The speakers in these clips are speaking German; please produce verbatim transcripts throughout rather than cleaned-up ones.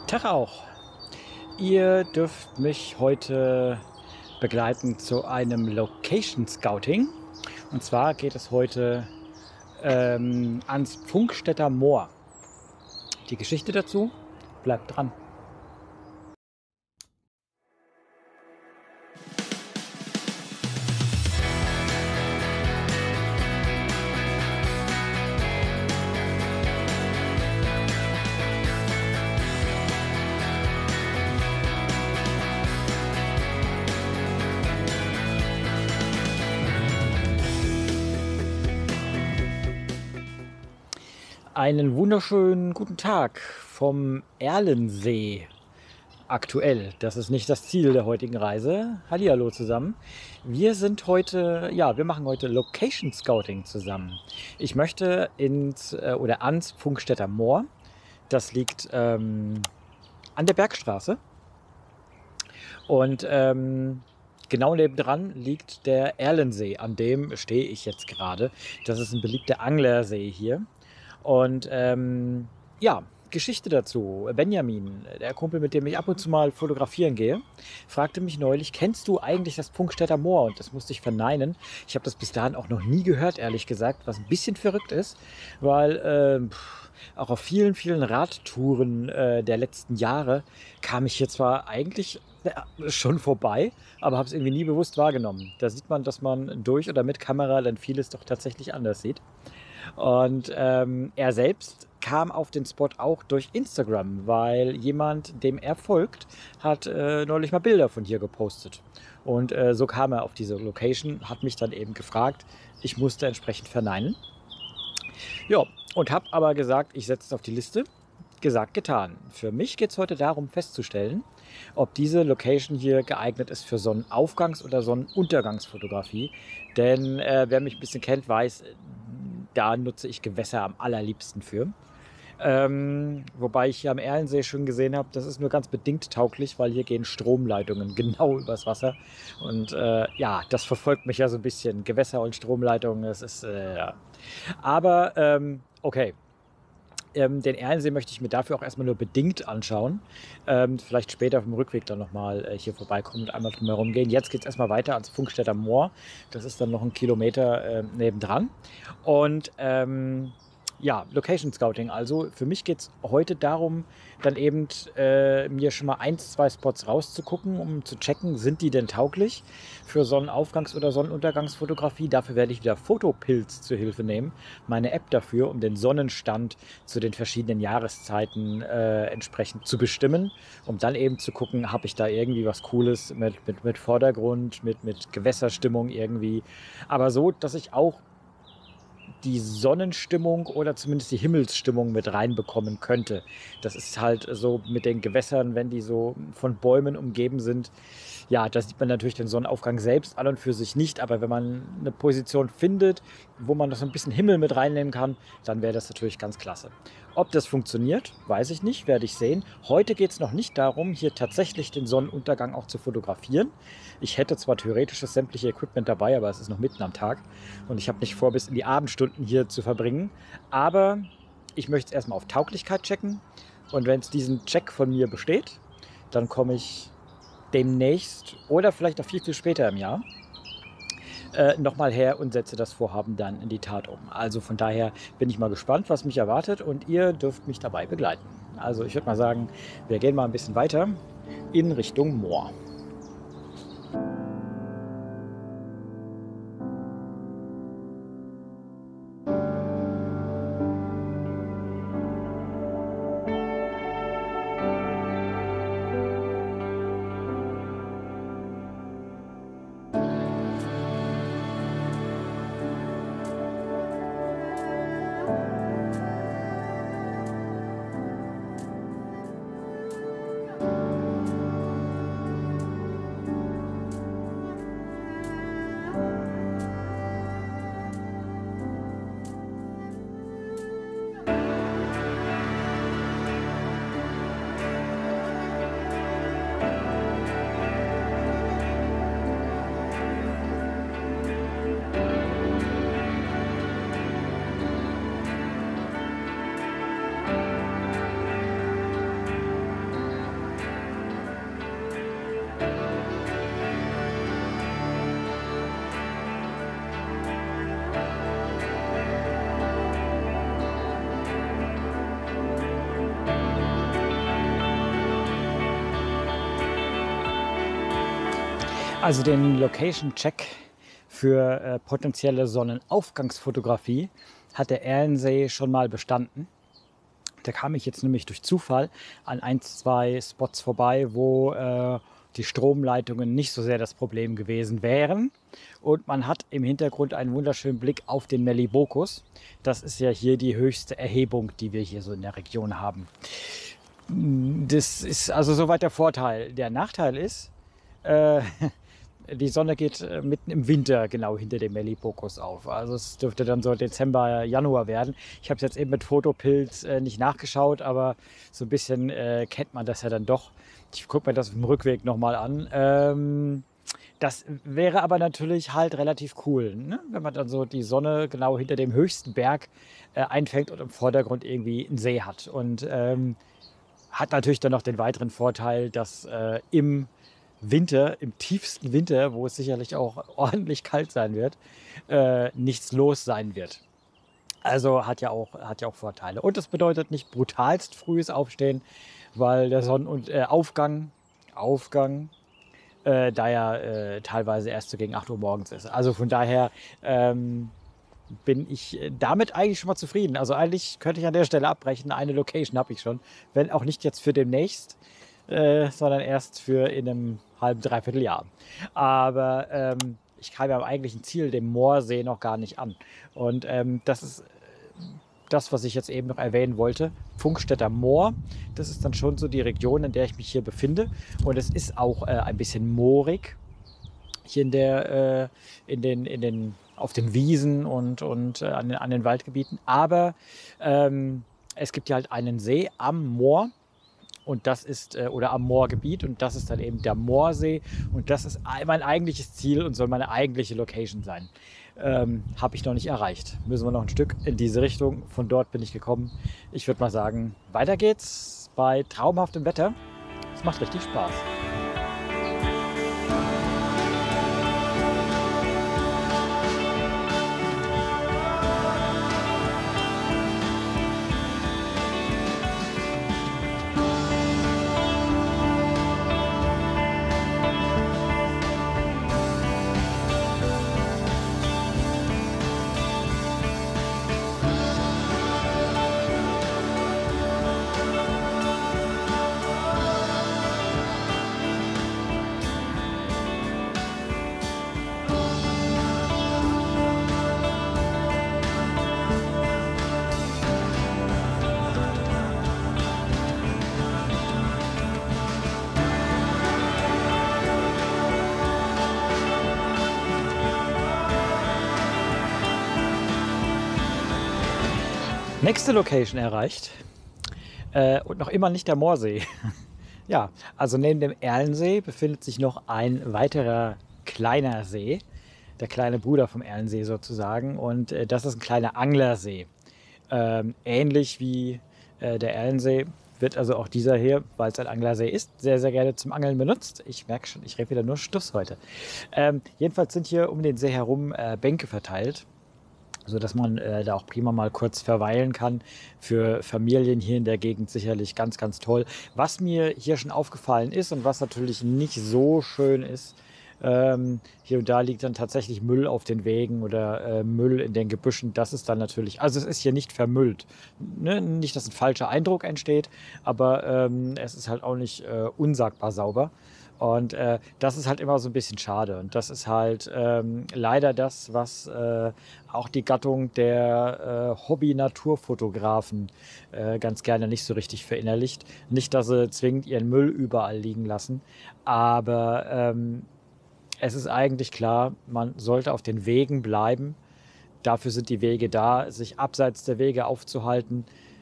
Tag auch. Ihr dürft mich heute begleiten zu einem Location Scouting. Und zwar geht es heute ähm, ans Pfungstädter Moor. Die Geschichte dazu bleibt dran. Einen wunderschönen guten Tag vom Erlensee. Aktuell. Das ist nicht das Ziel der heutigen Reise. Hallihallo zusammen. Wir sind heute, ja, wir machen heute Location Scouting zusammen. Ich möchte ins äh, oder ans Pfungstädter Moor. Das liegt ähm, an der Bergstraße. Und ähm, genau nebendran liegt der Erlensee. An dem stehe ich jetzt gerade. Das ist ein beliebter Anglersee hier. Und ähm, ja, Geschichte dazu. Benjamin, der Kumpel, mit dem ich ab und zu mal fotografieren gehe, fragte mich neulich, kennst du eigentlich das Pfungstädter Moor? Und das musste ich verneinen. Ich habe das bis dahin auch noch nie gehört, ehrlich gesagt, was ein bisschen verrückt ist, weil ähm, pff, auch auf vielen, vielen Radtouren äh, der letzten Jahre kam ich hier zwar eigentlich ja, schon vorbei, aber habe es irgendwie nie bewusst wahrgenommen. Da sieht man, dass man durch oder mit Kamera dann vieles doch tatsächlich anders sieht. Und ähm, er selbst kam auf den Spot auch durch Instagram, weil jemand, dem er folgt, hat äh, neulich mal Bilder von hier gepostet. Und äh, so kam er auf diese Location, hat mich dann eben gefragt. Ich musste entsprechend verneinen. Ja, und habe aber gesagt, ich setze es auf die Liste. Gesagt, getan. Für mich geht es heute darum festzustellen, ob diese Location hier geeignet ist für Sonnenaufgangs- oder Sonnenuntergangsfotografie. Denn äh, wer mich ein bisschen kennt, weiß, da nutze ich Gewässer am allerliebsten für. Ähm, wobei ich hier am Erlensee schon gesehen habe, das ist nur ganz bedingt tauglich, weil hier gehen Stromleitungen genau übers Wasser. Und äh, ja, das verfolgt mich ja so ein bisschen. Gewässer und Stromleitungen, das ist... Äh, ja. Aber ähm, okay. Ähm, den Erlensee möchte ich mir dafür auch erstmal nur bedingt anschauen. Ähm, vielleicht später auf dem Rückweg dann nochmal äh, hier vorbeikommen und einmal drum herum gehen. Jetzt geht es erstmal weiter ans Pfungstädter Moor. Das ist dann noch ein Kilometer äh, nebendran. Und ähm, ja, Location Scouting. Also für mich geht es heute darum, dann eben äh, mir schon mal eins, zwei Spots rauszugucken, um zu checken, sind die denn tauglich für Sonnenaufgangs- oder Sonnenuntergangsfotografie. Dafür werde ich wieder Fotopilz zur Hilfe nehmen. Meine App dafür, um den Sonnenstand zu den verschiedenen Jahreszeiten äh, entsprechend zu bestimmen, um dann eben zu gucken, habe ich da irgendwie was Cooles mit, mit, mit Vordergrund, mit, mit Gewässerstimmung irgendwie. Aber so, dass ich auch die Sonnenstimmung oder zumindest die Himmelsstimmung mit reinbekommen könnte. Das ist halt so mit den Gewässern, wenn die so von Bäumen umgeben sind. Ja, da sieht man natürlich den Sonnenaufgang selbst an und für sich nicht, aber wenn man eine Position findet, wo man noch so ein bisschen Himmel mit reinnehmen kann, dann wäre das natürlich ganz klasse. Ob das funktioniert, weiß ich nicht, werde ich sehen. Heute geht es noch nicht darum, hier tatsächlich den Sonnenuntergang auch zu fotografieren. Ich hätte zwar theoretisch das sämtliche Equipment dabei, aber es ist noch mitten am Tag und ich habe nicht vor, bis in die Abendstunden hier zu verbringen. Aber ich möchte es erstmal auf Tauglichkeit checken und wenn es diesen Check von mir besteht, dann komme ich demnächst oder vielleicht auch viel, viel später im Jahr äh, nochmal her und setze das Vorhaben dann in die Tat um. Also von daher bin ich mal gespannt, was mich erwartet und ihr dürft mich dabei begleiten. Also ich würde mal sagen, wir gehen mal ein bisschen weiter in Richtung Moor. Also den Location-Check für äh, potenzielle Sonnenaufgangsfotografie hat der Erlensee schon mal bestanden. Da kam ich jetzt nämlich durch Zufall an ein, zwei Spots vorbei, wo äh, die Stromleitungen nicht so sehr das Problem gewesen wären. Und man hat im Hintergrund einen wunderschönen Blick auf den Melibokus. Das ist ja hier die höchste Erhebung, die wir hier so in der Region haben. Das ist also soweit der Vorteil. Der Nachteil ist, äh, die Sonne geht äh, mitten im Winter genau hinter dem Melibokus auf. Also es dürfte dann so Dezember, Januar werden. Ich habe es jetzt eben mit Fotopilz äh, nicht nachgeschaut, aber so ein bisschen äh, kennt man das ja dann doch. Ich gucke mir das auf dem Rückweg nochmal an. Ähm, das wäre aber natürlich halt relativ cool, ne? Wenn man dann so die Sonne genau hinter dem höchsten Berg äh, einfängt und im Vordergrund irgendwie einen See hat. Und ähm, hat natürlich dann noch den weiteren Vorteil, dass äh, im Winter, im tiefsten Winter, wo es sicherlich auch ordentlich kalt sein wird, äh, nichts los sein wird. Also hat ja auch, hat ja auch Vorteile. Und das bedeutet nicht brutalst frühes Aufstehen, weil der Sonnenaufgang, Aufgang, äh, da ja äh, teilweise erst so gegen acht Uhr morgens ist. Also von daher ähm, bin ich damit eigentlich schon mal zufrieden. Also eigentlich könnte ich an der Stelle abbrechen. Eine Location habe ich schon, wenn auch nicht jetzt für demnächst, äh, sondern erst für in einem halben, dreiviertel Jahr. Aber ähm, ich kam ja am eigentlichen Ziel, dem Moorsee, noch gar nicht an. Und ähm, das ist das, was ich jetzt eben noch erwähnen wollte. Funkstätter Moor, das ist dann schon so die Region, in der ich mich hier befinde. Und es ist auch äh, ein bisschen moorig hier in der, äh, in den, in den, auf den Wiesen und, und äh, an, den, an den Waldgebieten. Aber ähm, es gibt ja halt einen See am Moor. Und das ist, äh, oder am Moorgebiet, und das ist dann eben der Moorsee. Und das ist mein eigentliches Ziel und soll meine eigentliche Location sein. Ähm, habe ich noch nicht erreicht. Müssen wir noch ein Stück in diese Richtung. Von dort bin ich gekommen. Ich würde mal sagen, weiter geht's bei traumhaftem Wetter. Es macht richtig Spaß. Nächste Location erreicht äh, und noch immer nicht der Moorsee. Ja, also neben dem Erlensee befindet sich noch ein weiterer kleiner See, der kleine Bruder vom Erlensee sozusagen, und äh, das ist ein kleiner Anglersee. Ähm, ähnlich wie äh, der Erlensee wird also auch dieser hier, weil es ein Anglersee ist, sehr, sehr gerne zum Angeln benutzt. Ich merke schon, ich rede wieder nur Stuss heute. Ähm, jedenfalls sind hier um den See herum äh, Bänke verteilt, sodass man äh, da auch prima mal kurz verweilen kann. Für Familien hier in der Gegend sicherlich ganz, ganz toll. Was mir hier schon aufgefallen ist und was natürlich nicht so schön ist, ähm, hier und da liegt dann tatsächlich Müll auf den Wegen oder äh, Müll in den Gebüschen. Das ist dann natürlich, also es ist hier nicht vermüllt. Ne? Nicht, dass ein falscher Eindruck entsteht, aber ähm, es ist halt auch nicht äh, unsagbar sauber. Und äh, das ist halt immer so ein bisschen schade. Und das ist halt ähm, leider das, was äh, auch die Gattung der äh, Hobby-Naturfotografen äh, ganz gerne nicht so richtig verinnerlicht. Nicht, dass sie zwingend ihren Müll überall liegen lassen, aber ähm, es ist eigentlich klar, man sollte auf den Wegen bleiben. Dafür sind die Wege da, sich abseits der Wege aufzuhalten.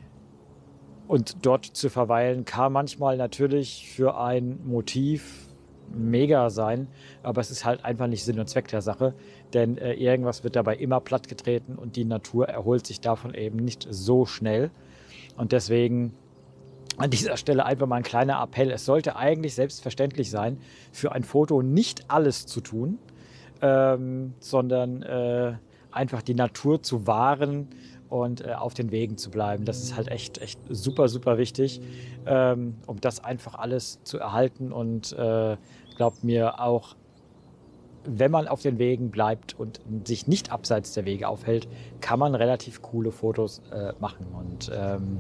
Und dort zu verweilen kann manchmal natürlich für ein Motiv mega sein, aber es ist halt einfach nicht Sinn und Zweck der Sache, denn äh, irgendwas wird dabei immer plattgetreten und die Natur erholt sich davon eben nicht so schnell. Und deswegen an dieser Stelle einfach mal ein kleiner Appell. Es sollte eigentlich selbstverständlich sein, für ein Foto nicht alles zu tun, ähm, sondern äh, einfach die Natur zu wahren und äh, auf den Wegen zu bleiben. Das ist halt echt, echt super, super wichtig, ähm, um das einfach alles zu erhalten. Und äh, glaubt mir, auch wenn man auf den Wegen bleibt und sich nicht abseits der Wege aufhält, kann man relativ coole Fotos äh, machen. Und ähm,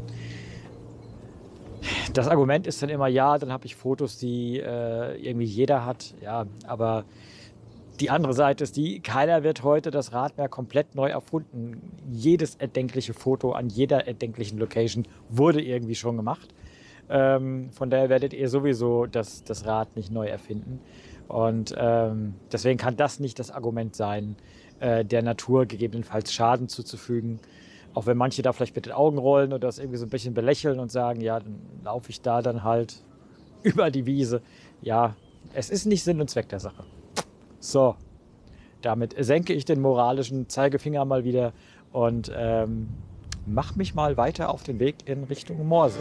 das Argument ist dann immer, ja, dann habe ich Fotos, die äh, irgendwie jeder hat. Ja, aber die andere Seite ist die, keiner wird heute das Rad mehr komplett neu erfunden. Jedes erdenkliche Foto an jeder erdenklichen Location wurde irgendwie schon gemacht. Ähm, von daher werdet ihr sowieso das, das Rad nicht neu erfinden. Und ähm, deswegen kann das nicht das Argument sein, äh, der Natur gegebenenfalls Schaden zuzufügen. Auch wenn manche da vielleicht mit den Augen rollen oder das irgendwie so ein bisschen belächeln und sagen, ja, dann laufe ich da dann halt über die Wiese. Ja, es ist nicht Sinn und Zweck der Sache. So, damit senke ich den moralischen Zeigefinger mal wieder und ähm, mach mich mal weiter auf den Weg in Richtung Moorsee.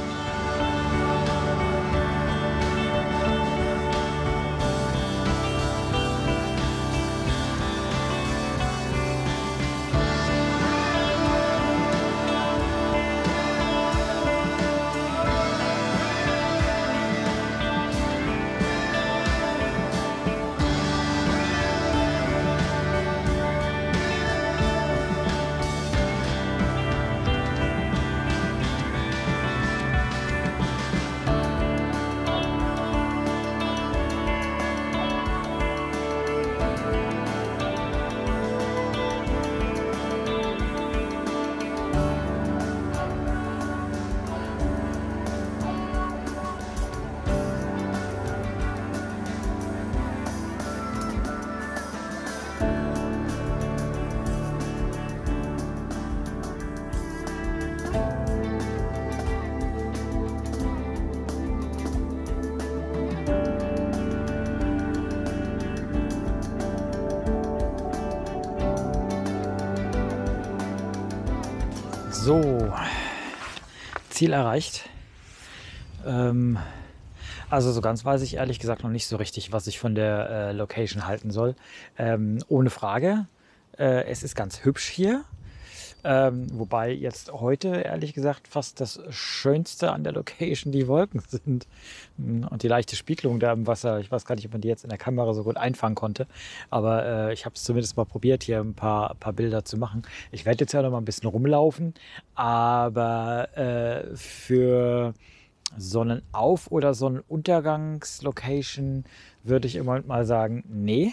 So, Ziel erreicht. Ähm, also so ganz weiß ich ehrlich gesagt noch nicht so richtig, was ich von der äh, Location halten soll. Ähm, ohne Frage. Äh, es ist ganz hübsch hier. Ähm, wobei jetzt heute, ehrlich gesagt, fast das Schönste an der Location die Wolken sind. Und die leichte Spiegelung da im Wasser. Ich weiß gar nicht, ob man die jetzt in der Kamera so gut einfangen konnte. Aber äh, ich habe es zumindest mal probiert, hier ein paar, paar Bilder zu machen. Ich werde jetzt ja noch mal ein bisschen rumlaufen. Aber äh, für Sonnenauf- oder Sonnenuntergangslocation würde ich im Moment mal sagen, nee.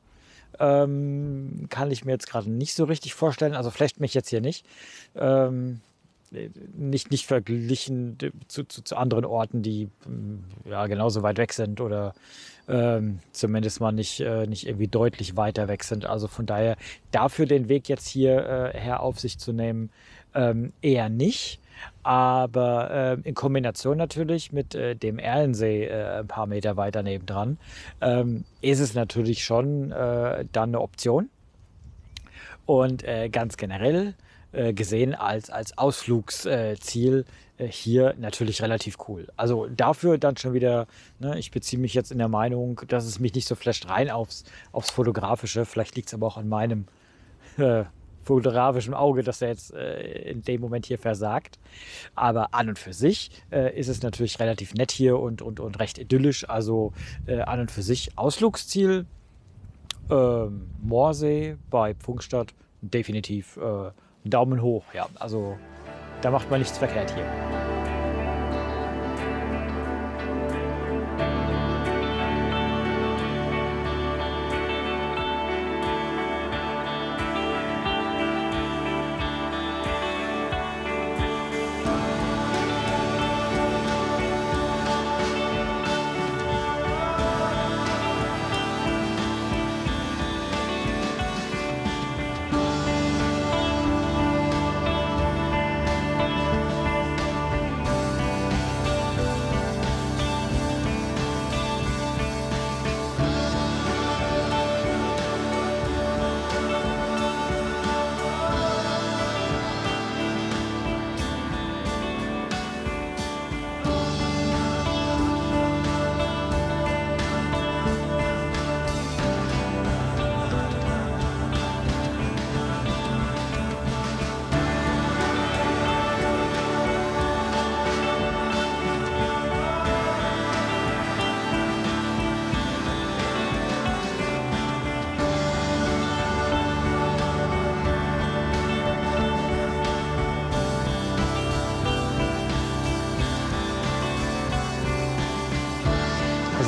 Ähm, kann ich mir jetzt gerade nicht so richtig vorstellen. Also flasht mich jetzt hier nicht. Ähm, nicht, nicht verglichen zu, zu, zu anderen Orten, die ja, genauso weit weg sind oder ähm, zumindest mal nicht, äh, nicht irgendwie deutlich weiter weg sind. Also von daher dafür den Weg jetzt hier äh, her auf sich zu nehmen, ähm, eher nicht. Aber äh, in Kombination natürlich mit äh, dem Erlensee äh, ein paar Meter weiter nebendran, ähm, ist es natürlich schon äh, dann eine Option. Und äh, ganz generell äh, gesehen als, als Ausflugsziel äh, hier natürlich relativ cool. Also dafür dann schon wieder, ne, ich beziehe mich jetzt in der Meinung, dass es mich nicht so flasht rein aufs, aufs Fotografische. Vielleicht liegt es aber auch an meinem äh, fotografischen Auge, dass er jetzt äh, in dem Moment hier versagt. Aber an und für sich äh, ist es natürlich relativ nett hier und, und, und recht idyllisch. Also äh, an und für sich Ausflugsziel ähm, Moorsee bei Pfungstadt definitiv äh, Daumen hoch. Ja, also da macht man nichts verkehrt hier.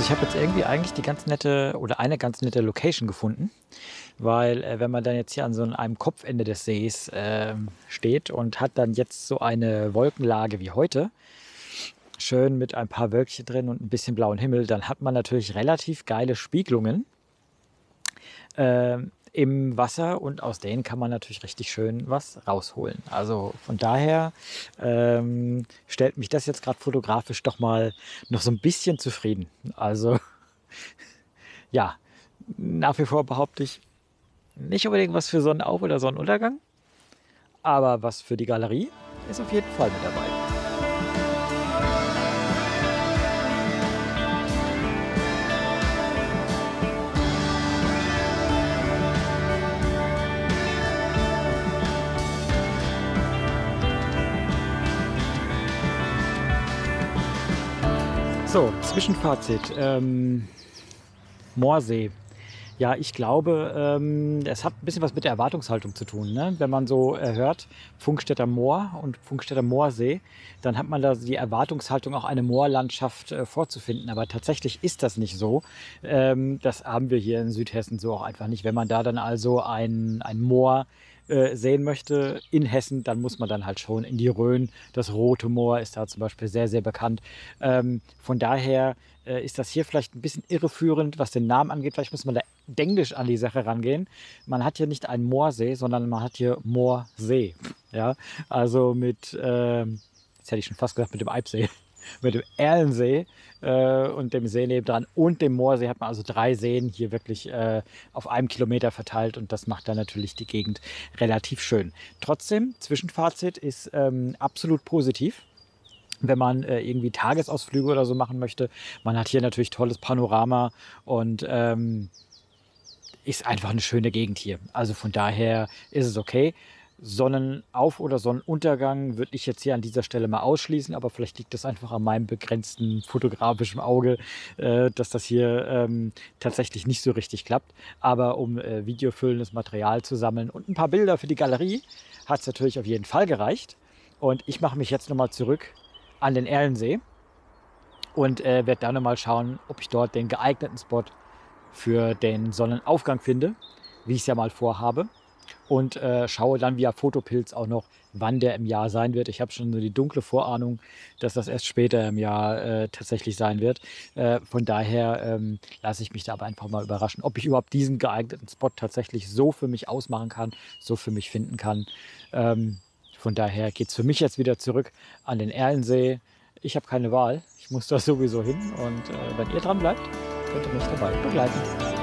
ich habe jetzt irgendwie eigentlich die ganz nette oder eine ganz nette Location gefunden, weil äh, wenn man dann jetzt hier an so einem Kopfende des Sees ähm, steht und hat dann jetzt so eine Wolkenlage wie heute, schön mit ein paar Wölkchen drin und ein bisschen blauen Himmel, dann hat man natürlich relativ geile Spiegelungen ähm, im Wasser und aus denen kann man natürlich richtig schön was rausholen. Also von daher ähm, stellt mich das jetzt gerade fotografisch doch mal noch so ein bisschen zufrieden. Also ja, nach wie vor behaupte ich, nicht unbedingt was für Sonnenauf- oder Sonnenuntergang, aber was für die Galerie ist auf jeden Fall mit dabei. So, Zwischenfazit. Ähm, Moorsee. Ja, ich glaube, ähm, es hat ein bisschen was mit der Erwartungshaltung zu tun. Ne? Wenn man so äh, hört, Funkstätter Moor und Funkstätter Moorsee, dann hat man da die Erwartungshaltung, auch eine Moorlandschaft äh, vorzufinden. Aber tatsächlich ist das nicht so. Ähm, das haben wir hier in Südhessen so auch einfach nicht. Wenn man da dann also ein, ein Moor äh, sehen möchte in Hessen, dann muss man dann halt schon in die Rhön. Das Rote Moor ist da zum Beispiel sehr, sehr bekannt. Ähm, von daher äh, ist das hier vielleicht ein bisschen irreführend, was den Namen angeht. Vielleicht muss man da denglisch an die Sache rangehen. Man hat hier nicht einen Moorsee, sondern man hat hier Moorsee. Ja, also mit, ähm, jetzt hätte ich schon fast gesagt, mit dem Eibsee, mit dem Erlensee äh, und dem See nebendran und dem Moorsee hat man also drei Seen hier wirklich äh, auf einem Kilometer verteilt und das macht dann natürlich die Gegend relativ schön. Trotzdem, Zwischenfazit ist ähm, absolut positiv. Wenn man äh, irgendwie Tagesausflüge oder so machen möchte. Man hat hier natürlich tolles Panorama und ähm, ist einfach eine schöne Gegend hier. Also von daher ist es okay. Sonnenauf- oder Sonnenuntergang würde ich jetzt hier an dieser Stelle mal ausschließen, aber vielleicht liegt das einfach an meinem begrenzten fotografischen Auge, äh, dass das hier ähm, tatsächlich nicht so richtig klappt. Aber um äh, videofüllendes Material zu sammeln und ein paar Bilder für die Galerie hat es natürlich auf jeden Fall gereicht. Und ich mache mich jetzt nochmal zurück an den Erlensee und äh, werde dann nochmal schauen, ob ich dort den geeigneten Spot für den Sonnenaufgang finde, wie ich es ja mal vorhabe. Und äh, schaue dann via Fotopilz auch noch, wann der im Jahr sein wird. Ich habe schon so die dunkle Vorahnung, dass das erst später im Jahr äh, tatsächlich sein wird. Äh, von daher ähm, lasse ich mich da aber einfach mal überraschen, ob ich überhaupt diesen geeigneten Spot tatsächlich so für mich ausmachen kann, so für mich finden kann. Ähm, Von daher geht es für mich jetzt wieder zurück an den Erlensee. Ich habe keine Wahl. Ich muss da sowieso hin. Und äh, wenn ihr dran bleibt, könnt ihr mich dabei begleiten.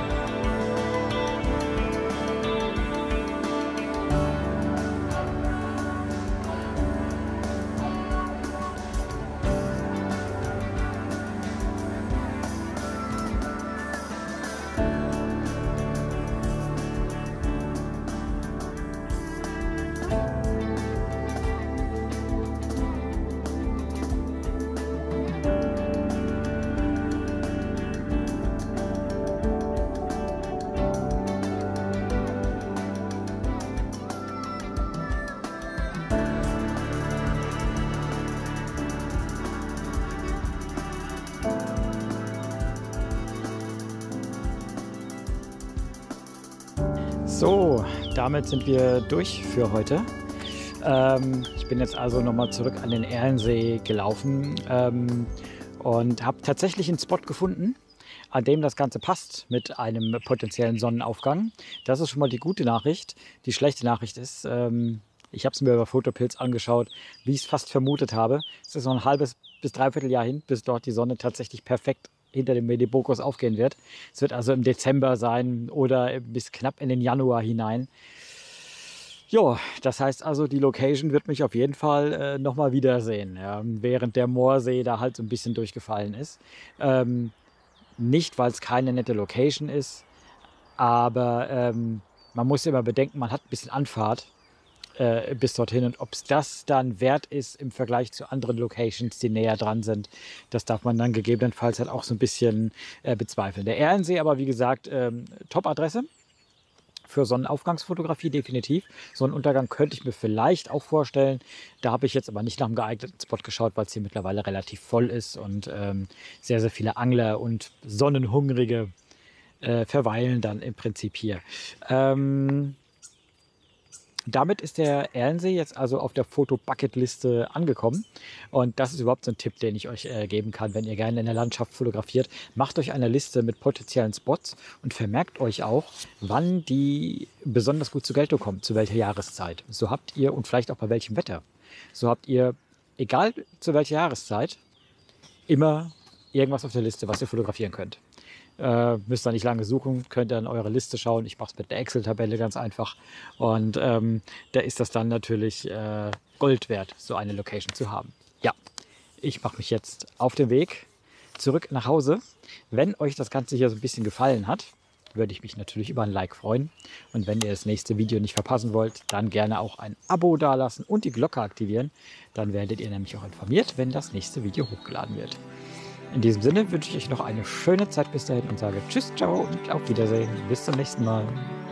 So, damit sind wir durch für heute. Ähm, ich bin jetzt also nochmal zurück an den Erlensee gelaufen ähm, und habe tatsächlich einen Spot gefunden, an dem das Ganze passt mit einem potenziellen Sonnenaufgang. Das ist schon mal die gute Nachricht. Die schlechte Nachricht ist, ähm, ich habe es mir über Fotopilz angeschaut, wie ich es fast vermutet habe. Es ist noch ein halbes bis dreiviertel Jahr hin, bis dort die Sonne tatsächlich perfekt hinter dem Medibocus aufgehen wird. Es wird also im Dezember sein oder bis knapp in den Januar hinein. Ja, das heißt also, die Location wird mich auf jeden Fall äh, nochmal wiedersehen, ja, während der Moorsee da halt so ein bisschen durchgefallen ist. Ähm, nicht, weil es keine nette Location ist, aber ähm, man muss immer bedenken, man hat ein bisschen Anfahrt äh, bis dorthin. Und ob es das dann wert ist im Vergleich zu anderen Locations, die näher dran sind, das darf man dann gegebenenfalls halt auch so ein bisschen äh, bezweifeln. Der Erlensee aber, wie gesagt, ähm, Top-Adresse. für Sonnenaufgangsfotografie definitiv. Sonnenuntergang könnte ich mir vielleicht auch vorstellen. Da habe ich jetzt aber nicht nach einem geeigneten Spot geschaut, weil es hier mittlerweile relativ voll ist und ähm, sehr, sehr viele Angler und Sonnenhungrige äh, verweilen dann im Prinzip hier. Ähm, Damit ist der Erlensee jetzt also auf der Foto-Bucket-Liste angekommen. Und das ist überhaupt so ein Tipp, den ich euch äh, geben kann, wenn ihr gerne in der Landschaft fotografiert. Macht euch eine Liste mit potenziellen Spots und vermerkt euch auch, wann die besonders gut zur Geltung kommen, zu welcher Jahreszeit. So habt ihr, und vielleicht auch bei welchem Wetter, so habt ihr, egal zu welcher Jahreszeit, immer irgendwas auf der Liste, was ihr fotografieren könnt. Äh, müsst ihr nicht lange suchen, könnt ihr in eure Liste schauen. Ich mache es mit der Excel-Tabelle ganz einfach. Und ähm, da ist das dann natürlich äh, Gold wert, so eine Location zu haben. Ja, ich mache mich jetzt auf den Weg zurück nach Hause. Wenn euch das Ganze hier so ein bisschen gefallen hat, würde ich mich natürlich über ein Like freuen. Und wenn ihr das nächste Video nicht verpassen wollt, dann gerne auch ein Abo dalassen und die Glocke aktivieren. Dann werdet ihr nämlich auch informiert, wenn das nächste Video hochgeladen wird. In diesem Sinne wünsche ich euch noch eine schöne Zeit bis dahin und sage Tschüss, ciao und auf Wiedersehen. Bis zum nächsten Mal.